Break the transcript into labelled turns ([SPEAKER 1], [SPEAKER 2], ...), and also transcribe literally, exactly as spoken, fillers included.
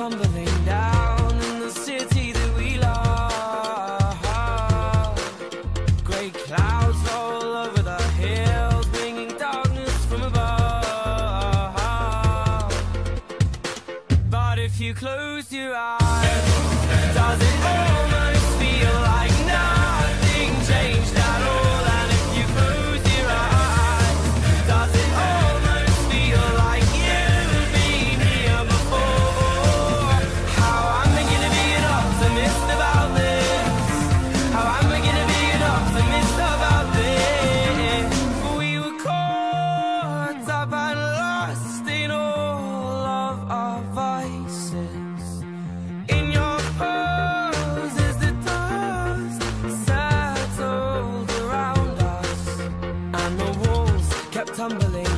[SPEAKER 1] tumbling down in the city that we love. Grey clouds all over the hills, bringing darkness from above. But if you close your eyes, does it almost feel like nothing changed at all? And if you close your eyes, does it almost feel like you've been here before? How am I gonna be an optimist about this? How am I gonna be an optimist about this? We were caught up and lost in all of our vices. In your pose as the dust settled around us, and the walls kept tumbling